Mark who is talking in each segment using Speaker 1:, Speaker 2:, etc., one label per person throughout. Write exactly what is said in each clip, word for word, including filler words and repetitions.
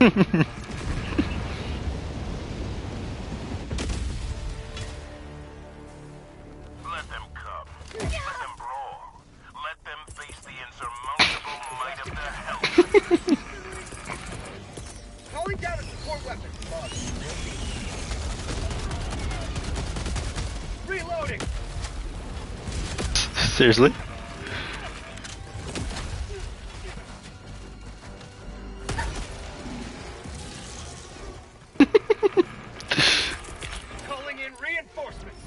Speaker 1: Let them come. Let them brawl. Let them face the insurmountable might of their help.
Speaker 2: Calling down a support weapon. Reloading.
Speaker 3: Seriously?
Speaker 2: Calling in reinforcements.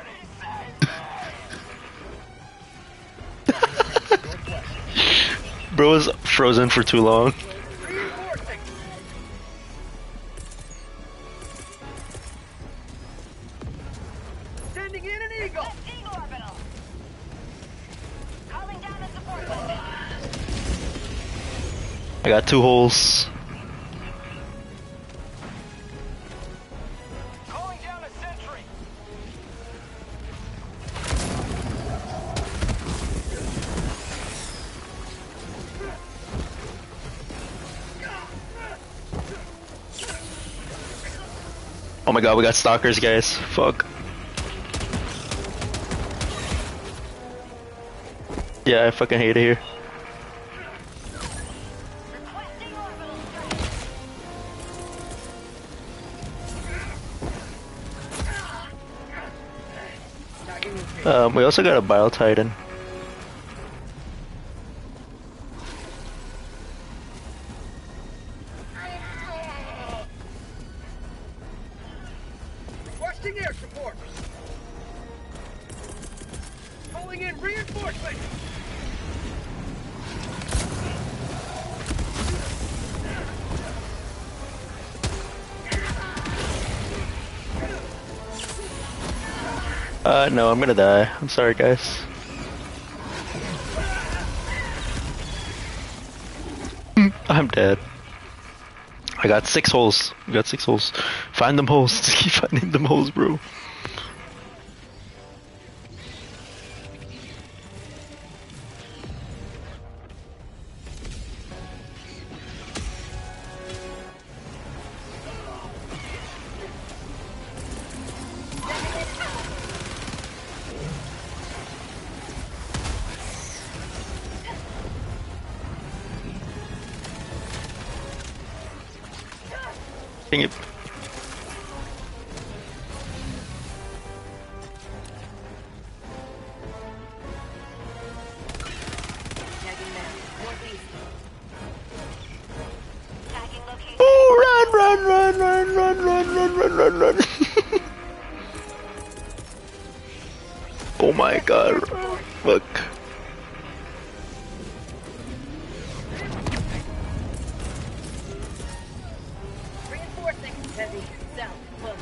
Speaker 3: Bro was frozen for too long.
Speaker 2: Reinforcing. Sending in an eagle.
Speaker 4: Eagle orbital. Calling down a support weapon.
Speaker 3: I got two holes.
Speaker 2: Calling down a sentry.
Speaker 3: Oh my god, we got stalkers, guys. Fuck. Yeah, I fucking hate it here.
Speaker 4: Requesting orbital strike.
Speaker 3: Um, we also got a Bile Titan.
Speaker 2: Requesting air support. Calling in reinforcements.
Speaker 3: Uh, no, I'm gonna die. I'm sorry, guys. I'm dead. I got six holes. We got six holes. Find them holes. Just keep finding them holes, bro. Dang it.
Speaker 4: Tagging them. Northeast. Tagging location.
Speaker 3: Oh, run, run, run, run, run, run, run, run, run, run. Oh my god. Fuck.
Speaker 4: Reinforcing. Heavy. South.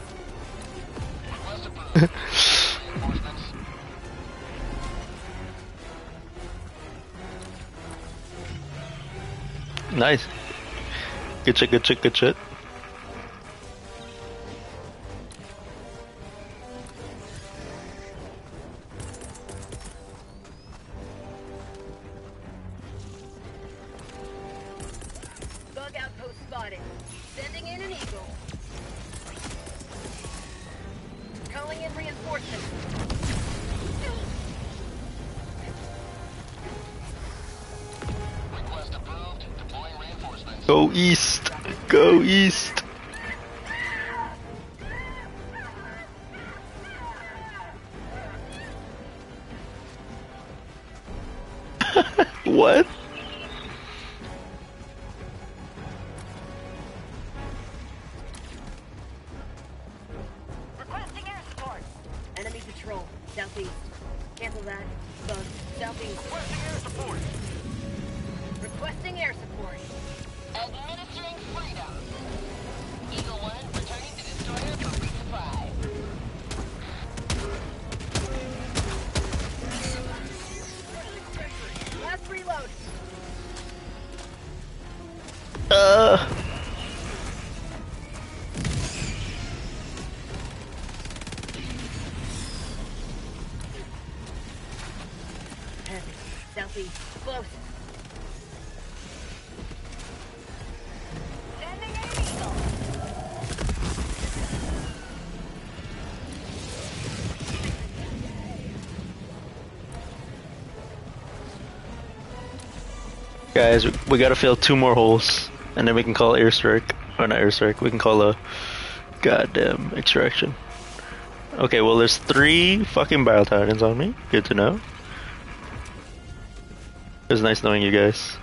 Speaker 4: Close.
Speaker 3: Nice. Good shit, good shit, good shit.
Speaker 4: Bug outpost spotted. Sending in an eagle. Calling in reinforcements.
Speaker 1: Request approved. Deploying reinforcements.
Speaker 3: Go east. Go east. What?
Speaker 4: Requesting air support. Enemy patrol. Southeast. Cancel that. Bug. Southeast.
Speaker 1: Requesting air support.
Speaker 4: Requesting air support. Administering freedom. Eagle One returning to destroyer for resupply. Last reload.
Speaker 3: Uh.
Speaker 4: Heavy. Southeast. Close. Sending in
Speaker 3: Guys, we, we gotta fill two more holes, and then we can call airstrike. Or not airstrike, we can call a goddamn extraction. Okay, well there's three fucking Bile Titans on me. Good to know. It was nice knowing you guys.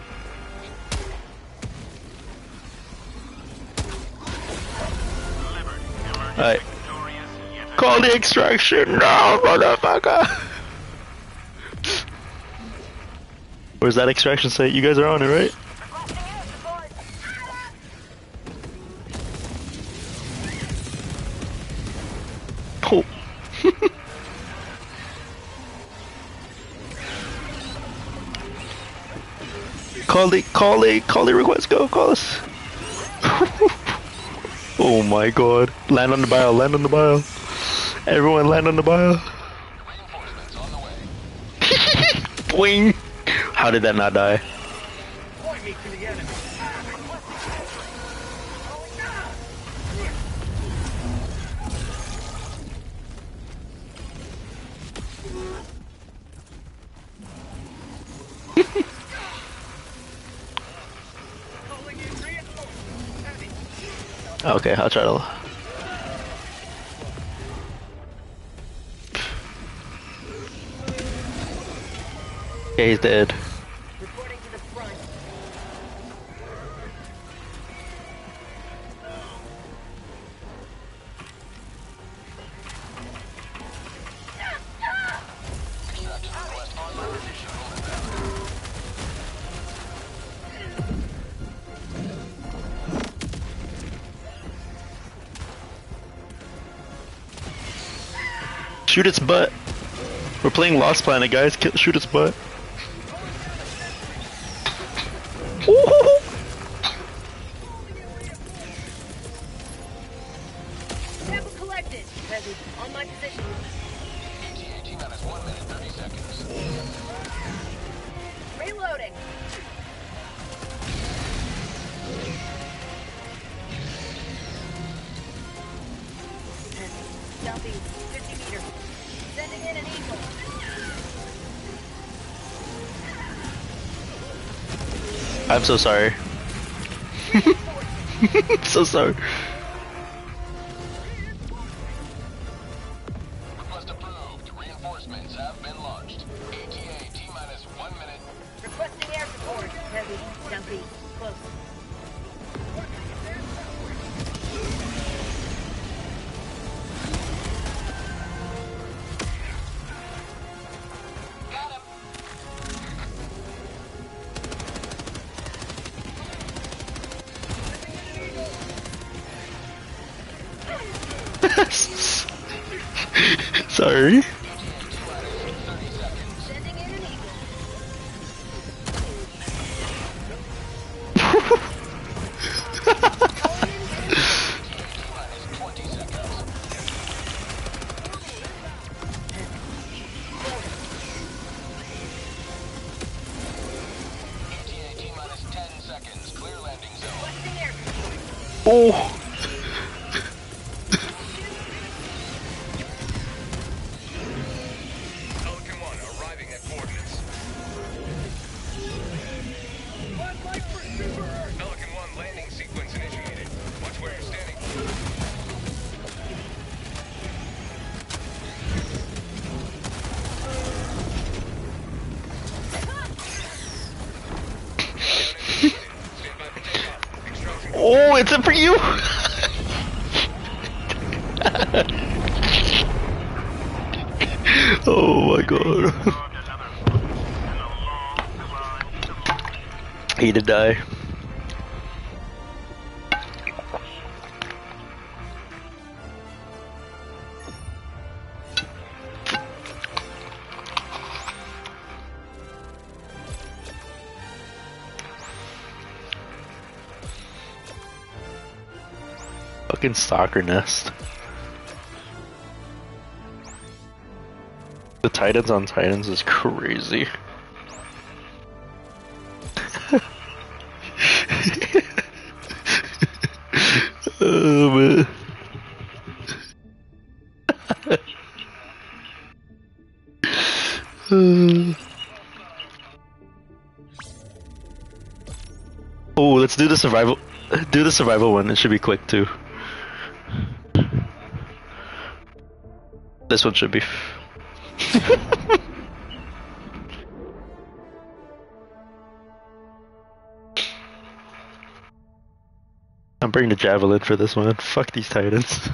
Speaker 3: Alright. Call the extraction now, motherfucker! Where's that extraction site? You guys are on it, right? Oh. Call the, call the, call the request, go, call us. Oh my god. Land on the bile, land on the bile. Everyone land on the bile. Boing! How did that not die?
Speaker 2: Point me to the enemy. Calling in reinforcements. Heavy.
Speaker 3: Okay, I'll try to. Okay, he's dead.
Speaker 4: Reporting to the front.
Speaker 3: Shoot its butt. We're playing Lost Planet, guys. Kill, shoot its butt. Ooh.
Speaker 4: Sample collected. Heavy. On my position. Reloading. Southeast, fifty meters. Sending in an eagle.
Speaker 3: I'm so sorry. So sorry.
Speaker 1: Request approved. Reinforcements have been launched. A T A T minus one minute.
Speaker 4: Requesting air support. Heavy. Southeast. Close.
Speaker 1: Got him.
Speaker 3: Sorry.
Speaker 4: Sending in an eagle.
Speaker 1: A T A T minus ten seconds. Clear landing zone.
Speaker 4: Requesting air support.
Speaker 3: Oh.
Speaker 1: Pelican one arriving at coordinates.
Speaker 2: One light for Super Earth.
Speaker 1: Pelican one landing sequence initiated. Watch where you're standing. Stand by for takeoff. Extraction.
Speaker 3: Oh, it's up for you. Oh my god. He did die. Fucking stalker nest. The Titans on Titans is crazy. Oh man. Uh. Oh, let's do the survival. Do the survival one. It should be quick too. This one should be. I'm bringing the javelin for this one. Fuck these titans.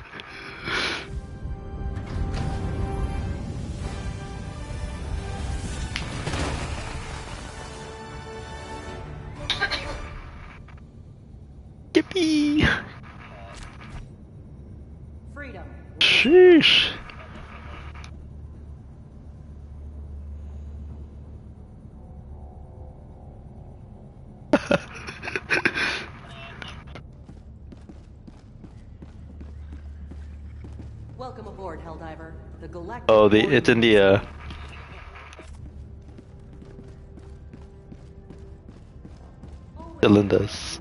Speaker 3: Yippee!
Speaker 4: Freedom.
Speaker 3: Sheesh.
Speaker 4: Welcome aboard, Helldiver. The Galactic.
Speaker 3: Oh, the it's in the uh. The Lindas.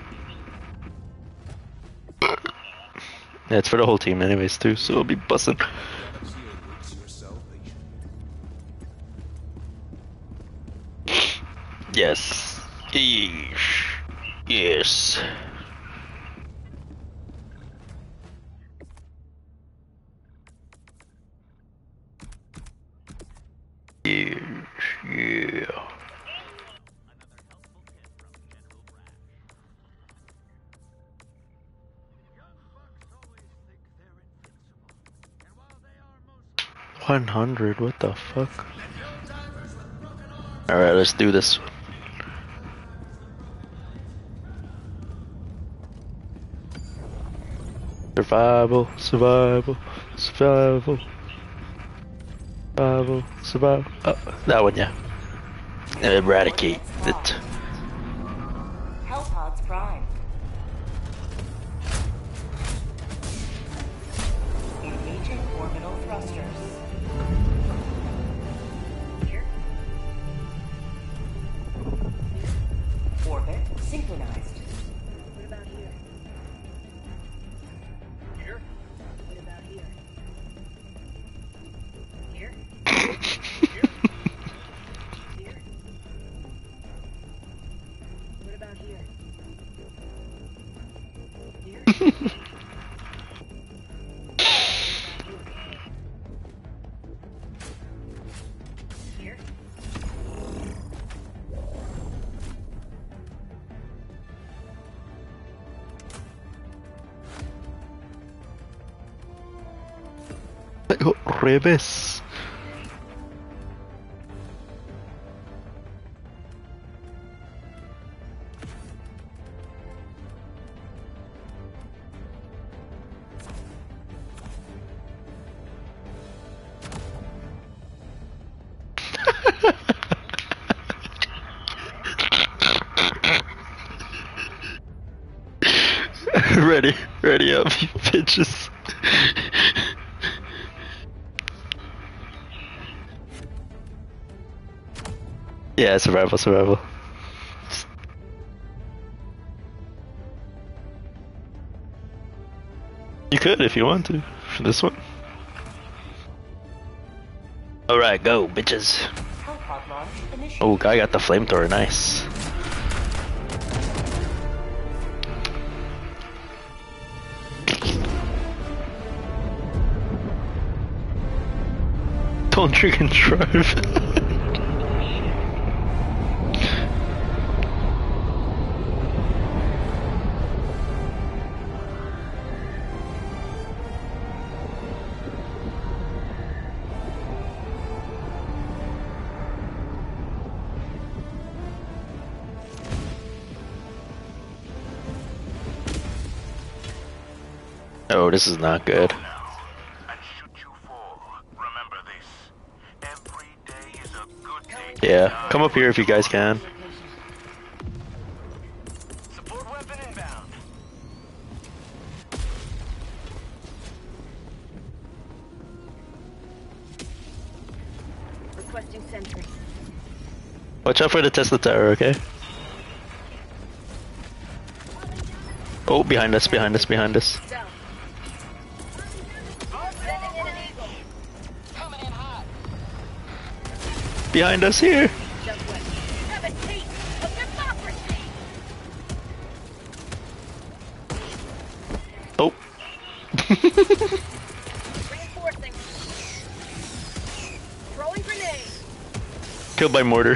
Speaker 3: Yeah, it's for the whole team, anyways, too. So it'll be bussin'. Yes. Yeesh. Yes. Yes. Yeah. One hundred. What the fuck? All right, let's do this. Survival, survival, survival, survival, survival. Oh, that one, yeah. And eradicate it.
Speaker 4: Hellpods Prime. Engaging orbital thrusters. Here. Orbit synchronized. What about here?
Speaker 2: Here?
Speaker 4: What about here? Here?
Speaker 2: Here?
Speaker 4: Here? What about here? Here? Here?
Speaker 3: Rebes. Ready, ready up, you bitches. Yeah, survival, survival. You could if you want to, for this one. Alright, go, bitches.
Speaker 4: Hellpod launch initiated.
Speaker 3: Oh, guy got the flamethrower, nice. Don't drink and drive. Oh, this is not good.
Speaker 1: Now, and should you fall, remember this. Every day is a good day to
Speaker 3: Yeah,
Speaker 1: die.
Speaker 3: come up here if you guys can.
Speaker 2: Support weapon inbound.
Speaker 4: Requesting sentry.
Speaker 3: Watch out for the Tesla tower, okay? Oh, behind us, behind us, behind us.
Speaker 4: South. Sending in an eagle.
Speaker 2: Coming in hot.
Speaker 3: Behind us here.
Speaker 4: Just west. Have a taste of democracy.
Speaker 3: killed by mortar.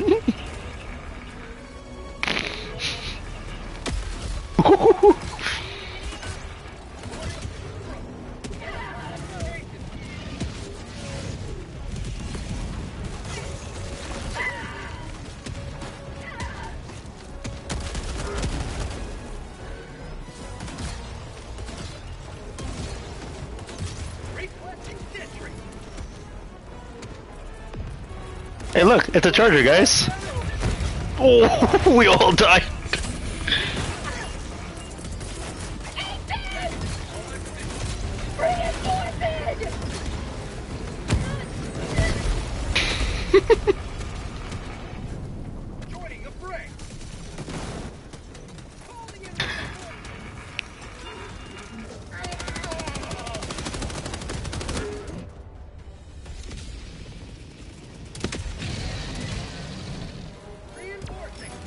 Speaker 2: Requesting sentry.
Speaker 3: Hey, look, it's a charger, guys. Oh, we all died.
Speaker 2: Joining a fray. Calling in reinforcing.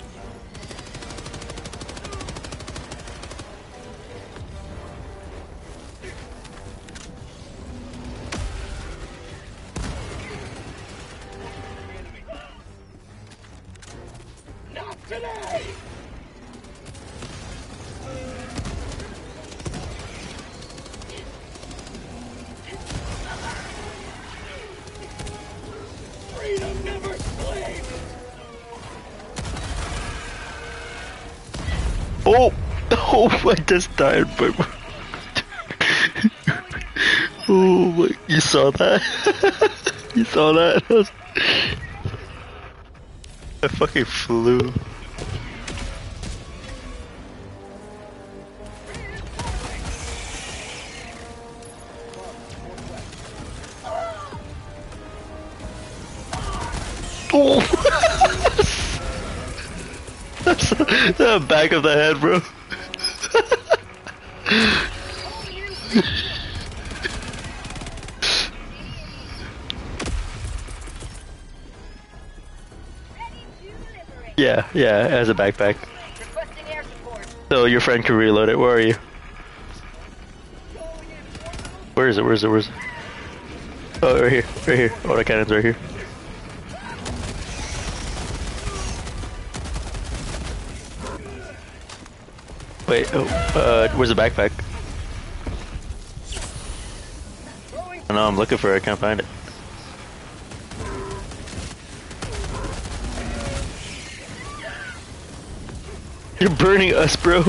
Speaker 2: Not today. Freedom never sleeps.
Speaker 3: Oh, oh, I just died, but oh my, you saw that? You saw that? I, was... I fucking flew. Oh! That's the back of the head, bro. Yeah, yeah, it has a backpack.
Speaker 4: Requesting air support.
Speaker 3: So your friend can reload it. Where are you? Where is it? Where is it? Where is it? Oh, right here. Right here. Autocannon's right here. Wait, oh, uh, where's the backpack? I know, I'm looking for it, I can't find it. You're burning us, bro.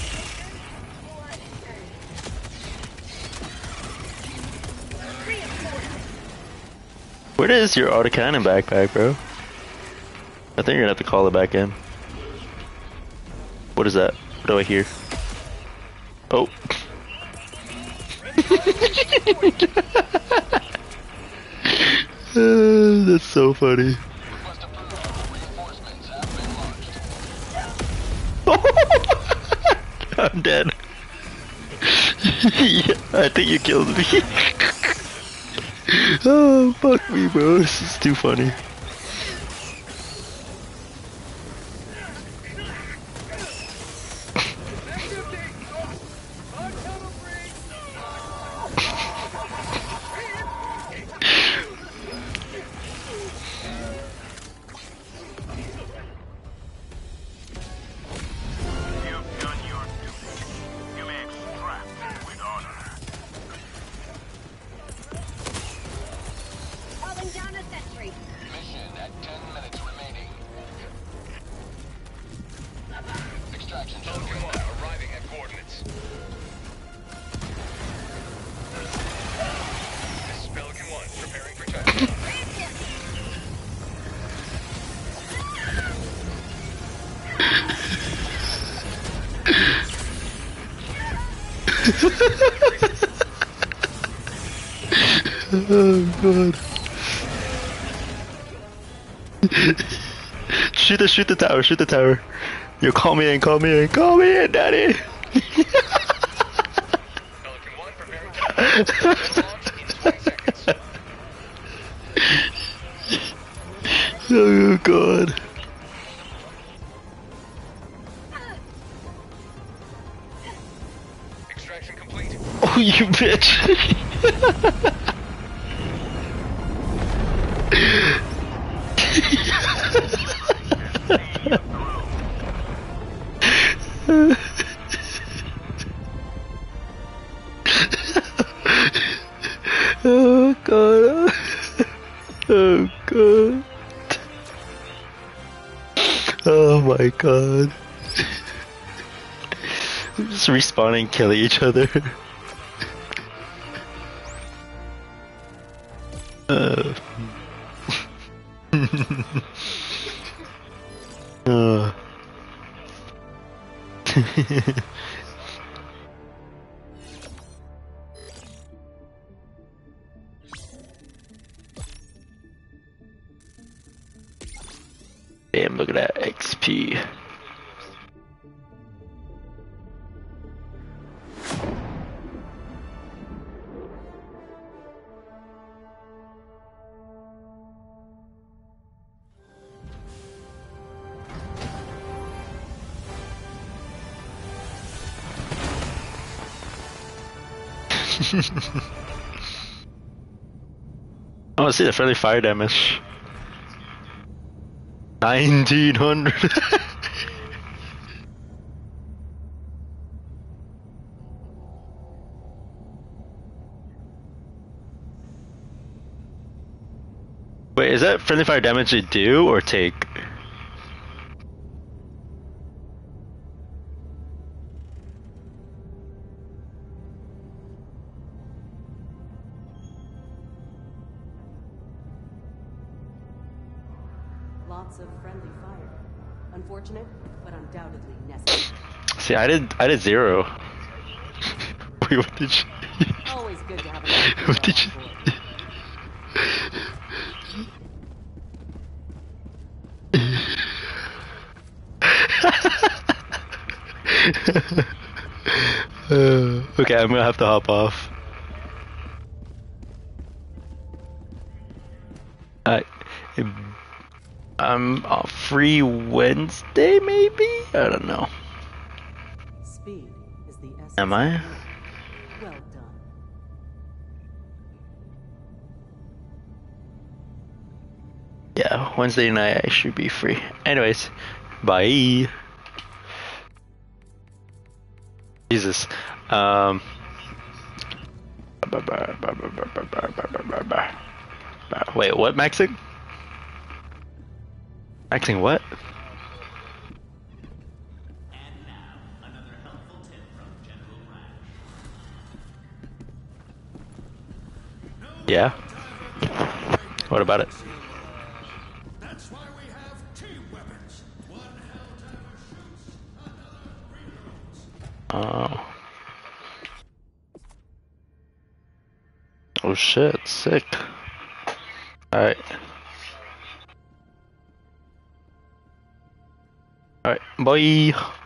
Speaker 3: Where is your autocannon backpack, bro? I think you're gonna have to call it back in. What is that? What do I hear? Oh. Uh, that's so funny. I'm dead. Yeah, I think you killed me. Oh, fuck me, bro. This is too funny.
Speaker 1: You've done your duty. You may extract with honor.
Speaker 4: Calling down a sentry.
Speaker 2: Mission at ten minutes remaining. Extraction Pelican one arriving at coordinates. This is Pelican one preparing for touchdown.
Speaker 3: Oh, God. Shoot the, shoot the tower, shoot the tower. Yo, call me in, call me in, call me in, daddy.
Speaker 2: Pelican one preparing touchdown. Launch in twenty seconds.
Speaker 3: Oh, God.
Speaker 2: Extraction complete.
Speaker 3: Oh, you bitch. Oh god. Oh god. Oh my god. Just respawn and kill each other. Uh. uh. Damn, look at that X P. I want to see the friendly fire damage. nineteen hundred. Wait, is that friendly fire damage you do or take?
Speaker 4: Lots of friendly fire. Unfortunate, but undoubtedly necessary.
Speaker 3: See, I did, I did zero. Wait, what did you?
Speaker 4: Always good to have a
Speaker 3: What did you? uh, okay, I'm gonna have to hop off. I, I'm off free Wednesday, maybe? I don't know.
Speaker 4: Speed is the essence.
Speaker 3: Am I?
Speaker 4: Well done.
Speaker 3: Yeah, Wednesday night I should be free. Anyways, bye. Jesus. Um. Wait, what maxing? Maxing what?
Speaker 5: And now, another helpful tip from General Rash.
Speaker 3: Yeah. What about it?
Speaker 5: That's why we have team weapons. One Helldiver shoots, another reloads.
Speaker 3: Oh. Oh shit, sick. Alright. Alright, bye.